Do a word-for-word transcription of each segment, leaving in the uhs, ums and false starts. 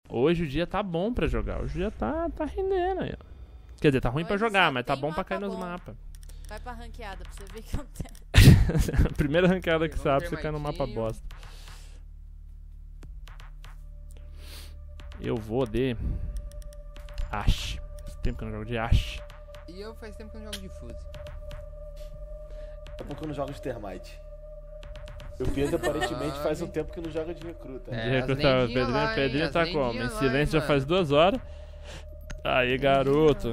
Hoje o dia tá bom pra jogar. Hoje o dia tá, tá rendendo aí, ó. Quer dizer, tá ruim Hoje pra jogar, só mas tá tem bom pra cair mapa nos bom. mapas. Vai pra ranqueada pra você ver que eu tenho. A primeira ranqueada que Vamos você abre, ter você cai no mapa Marquinho. bosta. Eu vou de... Ashe. Faz tempo que eu não jogo de Ashe. E eu faz tempo que eu não jogo de Fuse. Daqui a pouco eu não jogo de Termite. O Pedro aparentemente faz um tempo que não joga de recruta. É, De as recrutar o lendinhas Pedrinho. lá, hein, Pedrinho as tá como? lendinhas Em lá, silêncio hein, já faz mano. duas horas. Aí, garoto.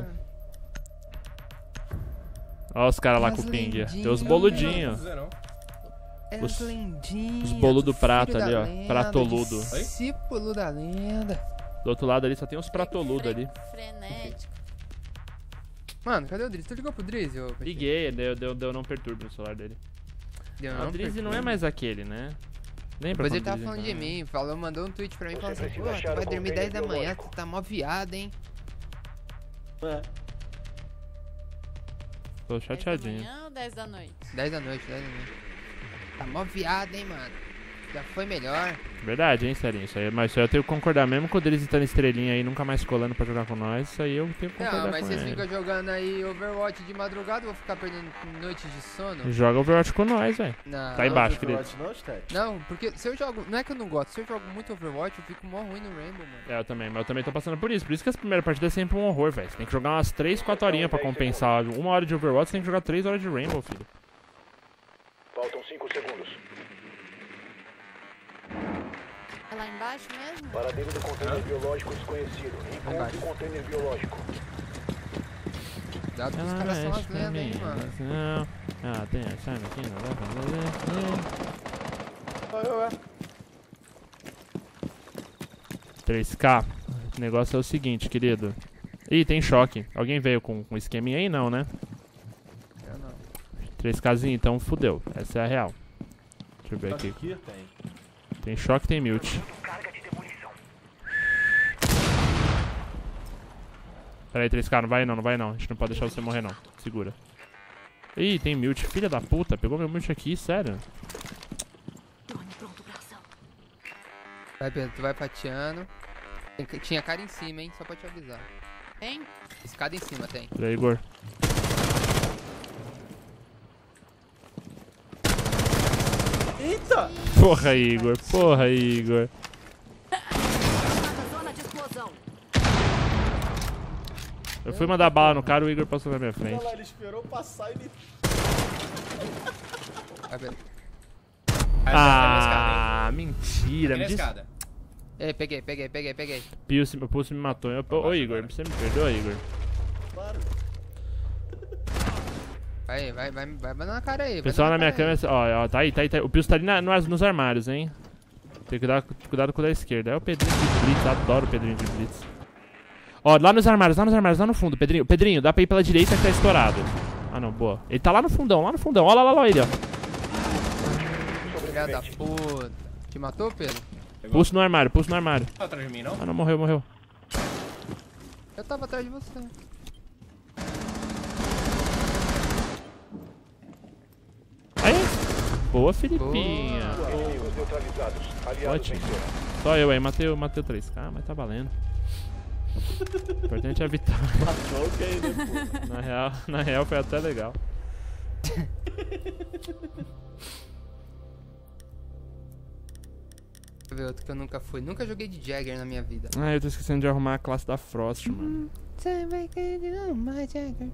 Ó os caras lá As com o ping. lendinhas. Tem os boludinhos. É Os- as lendinhas. os boludo do prata filho ali, da ó. lenda, Pratoludo. Discípulo da lenda. Do outro lado ali só tem uns pratoludos ali. Frenético. Mano, cadê o Drizzy? Tu ligou pro Drizzy? ô, Peixe? Liguei, deu, deu, deu não perturbe no celular dele. Deu Ah, não, o Drizzy não é perfeito. mais aquele, né? Lembra Depois ele quando tava o Drizzy falando de entrava? mim, falou, mandou um tweet pra mim falando assim, precisa pô, achar tu vai o dormir dez da convênio manhã, biológico. tu tá mó viado, hein? É. Tô dez da chateadinho. manhã ou dez da noite? dez da noite, dez da noite. Tá mó viado, hein, mano? Já foi melhor. Verdade, hein, Serinho? Isso aí, mas isso aí eu tenho que concordar. Mesmo com o Drizzy tá na estrelinha aí, nunca mais colando pra jogar com nós, isso aí eu tenho que concordar Não, mas com vocês ele. ficam jogando aí Overwatch de madrugada, eu vou ficar perdendo noites de sono? Joga Overwatch com nós, velho. Não, Tá aí embaixo, Não, querido. Overwatch não, Stat? não, porque se eu jogo, não é que eu não gosto, se eu jogo muito Overwatch, eu fico mó ruim no Rainbow, mano. É, eu também, mas eu também tô passando por isso. Por isso que as primeiras partidas é sempre um horror, velho. Você tem que jogar umas três, quatro horinhas pra compensar. Uma hora de Overwatch, você tem que jogar três horas de Rainbow, filho. Faltam cinco segundos. É lá embaixo mesmo? Paradeiro do container biológico desconhecido. Encontre Embaixo. o container biológico. Cuidado que os caras são as lendas, hein, mano. Não. Ah, tem a chave aqui, não dá pra fazer. Ué, ué. três K. O negócio é o seguinte, querido. Ih, tem choque. Alguém veio com, com esqueminha aí? Não, né? Eu não. três Kzinho, então fudeu. Essa é a real. Deixa eu ver aqui. Aqui tem. Tem choque, tem mute. Pera aí, três K, não vai não, não vai não. A gente não pode deixar você morrer não. Segura. Ih, tem mute. Filha da puta, pegou meu mute aqui, sério. Vai, Pedro, tu vai fatiando. Tem ca- tinha cara em cima, hein, só pra te avisar. Tem? Escada em cima tem. Pera aí, Igor. Eita! Porra, Igor. Porra, Igor. Zona de explosão. Eu fui mandar bala no cara, o Igor passou na minha frente. Olha lá, ele esperou passar e ele... Vai, Pedro. Ah, mentira. Me Peguei a disse... escada. Ei, peguei, peguei, peguei, peguei. Pulse, o Pulse me matou. Eu... Ô, Igor, você me perdoa, Igor? Claro. Vai, vai, vai, vai na cara aí. vai Pessoal na minha cara aí. câmera, ó, ó, tá aí, tá aí, tá aí. O Pulse tá ali na- nos, nos armários, hein? Tem que cuidar, cuidado com o da esquerda. É o Pedrinho de Blitz, adoro o Pedrinho de Blitz. Ó, lá nos armários, lá nos armários, lá no fundo, Pedrinho. Pedrinho, dá pra ir pela direita que tá estourado. Ah, não, boa. Ele tá lá no fundão, lá no fundão. Ó, lá, lá, lá, ele, ó. Filha da puta. Te matou, Pedro? Pulse no armário, pulse no armário. Tá atrás de mim, não? Ah, não, morreu, morreu. Eu tava atrás de você. Aí. Boa, Filipinha. Inimigos neutralizados. Aliados Ótimo. venceram. Só eu aí, matei, o- matei o três K, mas tá valendo. O importante é a vitória. Matou que aí, né, pô? Na real, na real foi até legal. Deixa eu ver outro que eu nunca fui. Nunca joguei de Jagger na minha vida. Ah, eu tô esquecendo de arrumar a classe da Frost, mano. Você vai querer mais Jagger.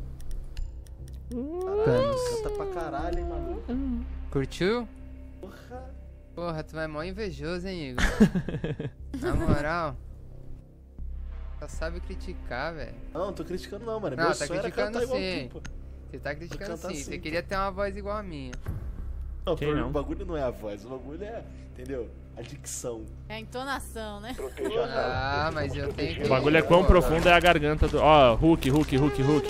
Canta pra caralho, hein, mano. Curtiu? Porra. Porra, tu é mó invejoso, hein, Igor? Na moral. Só sabe criticar, velho. Não, não tô criticando não, mano. Não, Meu tá sonho era criticando cantar igual sim. tu, pô. Você tá criticando cantar sim. assim, Você pô. queria ter uma voz igual a minha. Não, Quem o não? bagulho não é a voz, o bagulho é, entendeu? A dicção. É a entonação, né? Proteja a nave. Ah, mas eu tenho que... O bagulho é quão profundo é a garganta do... Ó, Hulk, Hulk, Hulk, Hulk.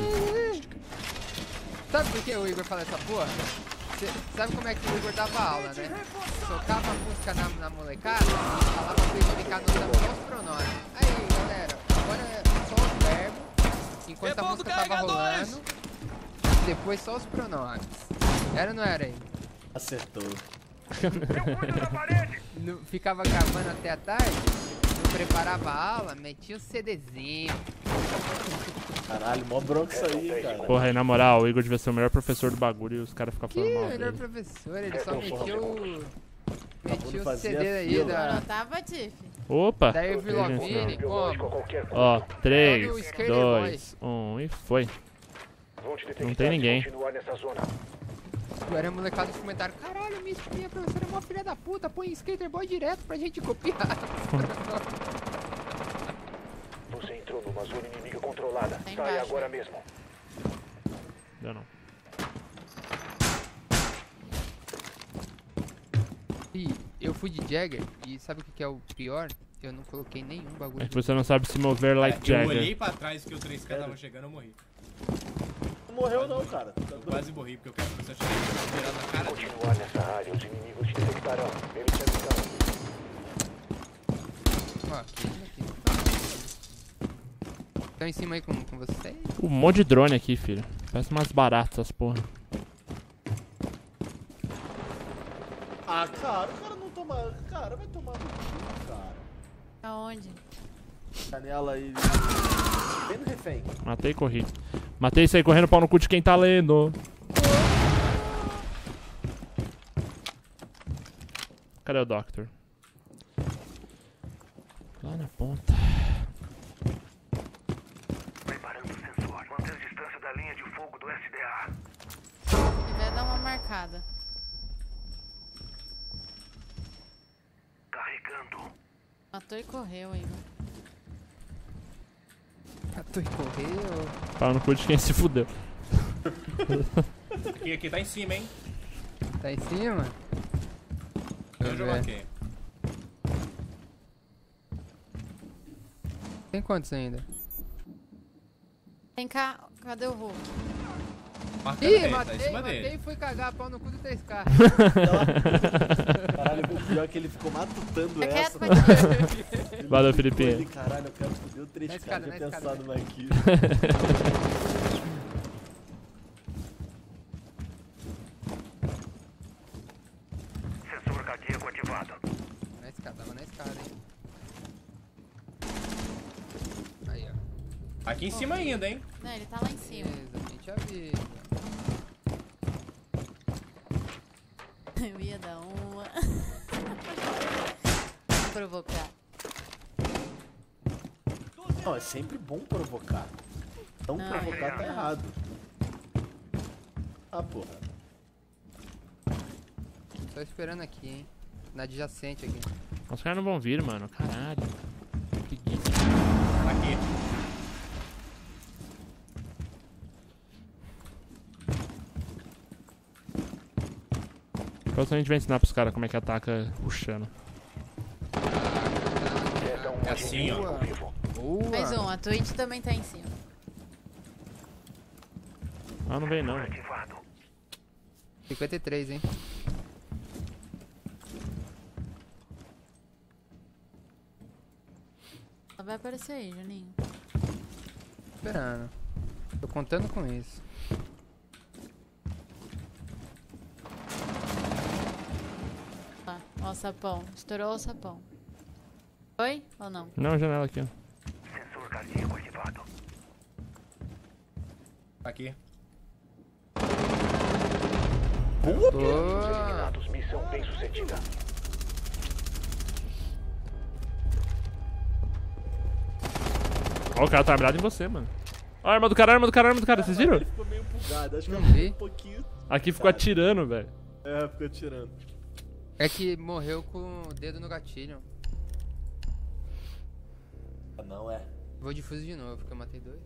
Sabe por que o Igor fala essa porra? Cê sabe como é que o Igor dava aula, né? Tocava a música na, na molecada, falava pra eles ficar notando só os pronomes. Aí, galera, agora é só os verbos, enquanto a música tava rolando, depois só os pronomes. Era ou não era aí? Acertou. Não- ficava gravando até a tarde, Eu preparava a aula, metia o CDzinho. Caralho, mó bronca isso aí, cara. Porra, aí na moral, o Igor devia ser o melhor professor do bagulho e os caras ficam Que falando mal melhor dele. professor, ele só metia o... Metia o fazia C D aí fila. Não da... anotava, Tiff? Opa! Da Avril Lavigne, Biológico a como? qualquer custo. Ó, Olha o três, Skater dois, um e foi. Vão te detectar Não tem se ninguém. continuar nessa zona. Agora a molecada nos comentários, caralho, minha, minha professora é uma filha da puta, põe Skater Boy direto pra gente copiar. Você entrou numa zona inimiga controlada. Tá Sai embaixo. agora mesmo. Deu não. E eu fui de Jagger, e sabe o que que é o pior? Eu não coloquei nenhum bagulho. É que você não sabe se mover like Eu Jagger. olhei pra trás que o três K tava chegando, eu morri. Não morreu não, cara. Eu quase morri, porque eu quero que você chegue virado na cara dele. Continuar nessa área, os inimigos te detectarão. Eles te avisarão. Ó, aqui, aqui. Estão em cima aí com, com vocês? Um monte de drone aqui, filho. Parece umas baratas essas porra. Ah, cara, o cara não toma... Cara, vai tomar no cu, cara. Aonde? Canela aí... Bem no refém. Matei e corri. Matei e saí correndo pau no cu de quem tá lendo. Cadê o Doctor? Lá na ponta. Preparando o sensor. Manter a distância da linha de fogo do S D A. Ele vai dar uma marcada. Carregando. Matou e correu, Igor. Matou e correu. Pau no cu de quem se fudeu. Aqui, aqui, tá em cima, hein? Tá em cima? Eu jogo aqui. Tem quantos ainda? Vem cá, cadê o Hulk? Marca Ih, dele, matei, tá em cima matei dele. e fui cagar pau no cu do três K. Caralho, o pior é que ele ficou matutando É quieto, essa. Patinho. Ele Valeu, ficou Felipinho. ali, caralho, eu quero foder o três Na K, escada, tinha na escada. pensado naquilo. Sensor cardíaco ativado. Na escada, tava na escada, hein? Aí, ó. Aqui em cima ainda, hein? Não, ele tá lá em cima. Beleza, a gente avisa. Eu ia dar uma. Provocar. Não, é sempre bom provocar. Não, Não, provocar tá não. errado. Ah, porra. Tô esperando aqui, hein? Na adjacente aqui. Os caras não vão vir, mano. Caralho. Preguiça. Aqui. Depois a gente vai ensinar pros caras como é que ataca puxando. Resta um É assim, ó. Boa. vivo. Boa. Mais um, a Twitch também tá em cima. Ah, não vem não. Ativado. cinquenta e três, hein? Ela vai aparecer aí, Juninho. Esperando. Tô contando com isso. Ó, ó o sapão. Estourou o sapão. Foi ou não? Não, janela aqui, ó. Sensor cardíaco ativado. Aqui. Boa! Eliminados. Missão bem sucedida. Ó, o cara tá mirado em você, mano. Ó, a arma do cara, a arma do cara, a arma do cara, vocês viram? Ele ficou meio bugado, acho que Não eu vi. um pouquinho. Aqui ficou atirando, velho. É, ficou atirando. É que morreu com o dedo no gatilho. Ah, não é. Vou difuso de novo, porque eu matei dois.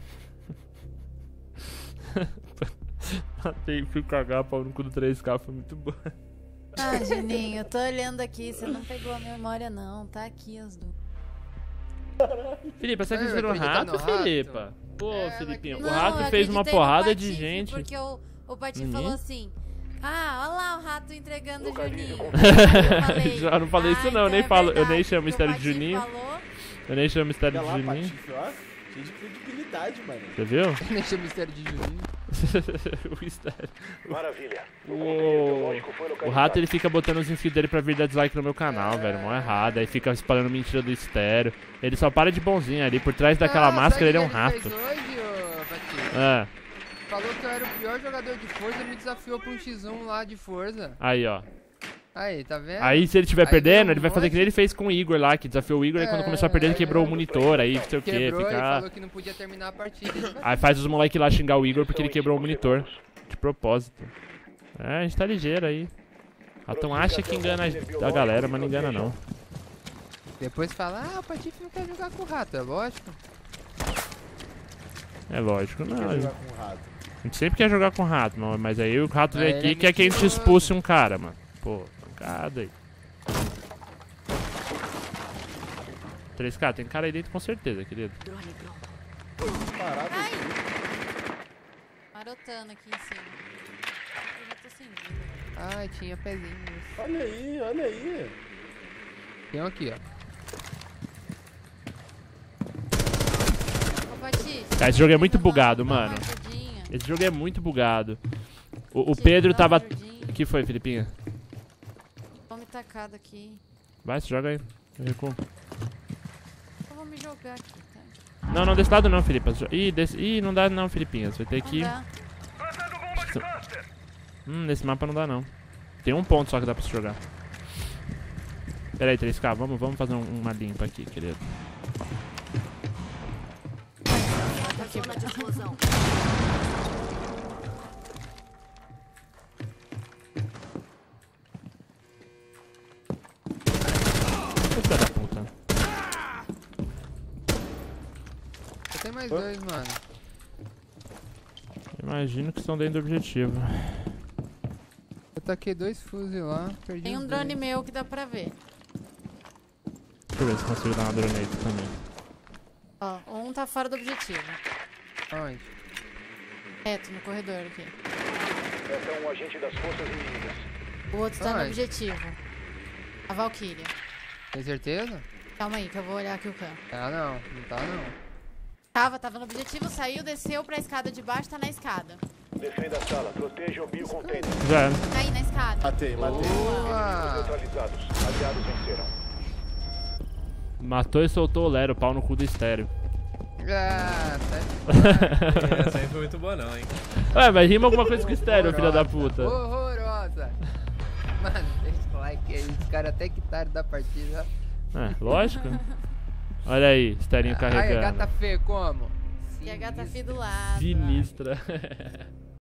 Matei, fui cagar, pau no cu do três K, foi muito bom. Ah, Juninho, eu tô olhando aqui. Você não pegou a memória, não. Tá aqui as duas. Felipe, você É, acredita no acreditar rato, no rato? Felipa? Pô, É, Felipinho, o não, rato eu fez uma acreditei no porrada de Patife, gente. Porque o, o Patife Uhum. falou assim: ah, olha lá o rato entregando o Localize Juninho. o Aí eu falei, Já não falei isso "Ah, não, eu nem então é falo- eu verdade, nem chamo porque o mistério de Patife Juninho." falou. Eu nem chamo mistério Olha de lá, Juninho. Patife, ó. Cheio de credibilidade, mano. Você viu? Deixa o mistério de Juninho. O estéreo. Maravilha. O Uou. controle biológico foi O localizado. rato ele fica botando os inscritos dele pra vir dar dislike no meu canal, velho. Mó errado. Aí fica espalhando mentira do estéreo. Ele só para de bonzinho ali. Por trás daquela Ah, máscara ele é um sabe o que rato. ele fez hoje, ô, Batista? É. Falou que eu era o pior jogador de Forza e me desafiou pra um xis um lá de Forza. Aí, ó. Aí, tá vendo? Aí se ele estiver Aí perdendo, deu um ele vai fazer que nem ele fez com o Igor lá, que desafiou o Igor, aí quando É, começou a perder ele quebrou o monitor, aí não sei o que, Quebrou e fica... falou que não podia terminar a partida. Aí faz os moleques lá xingar o Igor porque ele quebrou o monitor. De propósito. É, a gente tá ligeiro aí. Ratão acha que engana a a galera, mas não engana não. Depois fala, ah, o Patife não quer jogar com o rato, é lógico. É lógico, não. Quer A jogar com um rato. gente sempre quer jogar com o rato, mano, mas aí o rato Mas vem ele é aqui quer que a gente mentiroso. expulse um cara, mano. Pô, pancada aí. três K, tem cara aí dentro com certeza, querido. Parado. Ai! Marotando aqui em cima. Eu já tô sem vida. Ai, tinha pezinhos. Olha aí, olha aí. Tem um aqui, ó. Ô, Batista. Cara, esse jogo é muito dá uma- bugado, dá uma mano. ajudinha. Esse jogo é muito bugado. O, o Batista, Pedro dá uma tava... ajudinha. O que foi, Filipinha? Vou me tacar daqui. Vai, se joga aí. Eu recuo. Eu vou me jogar aqui, tá? Não, não, desse lado não, Felipe. Ih, desse... Ih, não dá não, Filipinha. Você vai ter que... Não dá. Lançando bomba de cluster. Hum, nesse mapa não dá não. Tem um ponto só que dá pra se jogar. Pera aí, três K, vamos, vamos fazer um- uma limpa aqui, querido. Zona de explosão. Filha da puta. Só tem mais dois, mano. Imagino que estão dentro do objetivo. Eu taquei dois fuzis lá, perdi Tem os um drone dois. meu que dá pra ver. Deixa eu ver se consigo dar uma granada também. Ó, um tá fora do objetivo. Onde? Reto, no corredor aqui. Essa é um agente das forças inimigas. O outro tá no Onde? objetivo. A Valkyria. Tem certeza? Calma aí, que eu vou olhar aqui o campo. Ah, não. Não tá, não. Tava, tava no objetivo, saiu, desceu pra escada de baixo, tá na escada. Defenda a sala. Proteja o biocontainer. Já era. Tá aí, na escada. Matei, matei. Boa! Neutralizados. Aliados venceram. Matou e soltou o Lero, pau no cu do estéreo. Ah, tá. Essa aí foi muito boa não, hein? Ué, mas rima alguma coisa com estéreo, filha da Horrorosa, puta. Horrorosa. Mano, deixa o like aí. Os caras até quitaram da partida. É, lógico. Olha aí, esterinho Aí, a carregando. gata feia como? E a gata fi do lado. Sinistra.